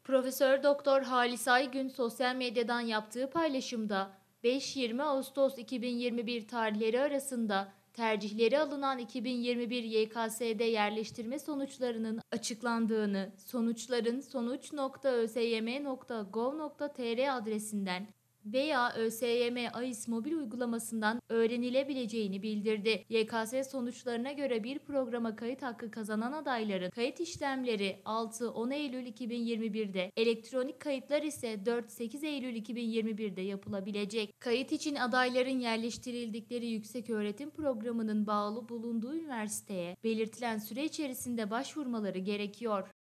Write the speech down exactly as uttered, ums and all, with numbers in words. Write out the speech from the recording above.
Profesör Doktor Halis Aygün sosyal medyadan yaptığı paylaşımda beş yirmi Ağustos iki bin yirmi bir tarihleri arasında tercihleri alınan iki bin yirmi bir Y K S'de yerleştirme sonuçlarının açıklandığını, sonuçların sonuç nokta ö s y m nokta gov nokta t r adresinden veya ÖSYM AİS mobil uygulamasından öğrenilebileceğini bildirdi. Y K S sonuçlarına göre bir programa kayıt hakkı kazanan adayların kayıt işlemleri altı on Eylül iki bin yirmi birde, elektronik kayıtlar ise dört sekiz Eylül iki bin yirmi birde yapılabilecek. Kayıt için adayların yerleştirildikleri yükseköğretim programının bağlı bulunduğu üniversiteye belirtilen süre içerisinde başvurmaları gerekiyor.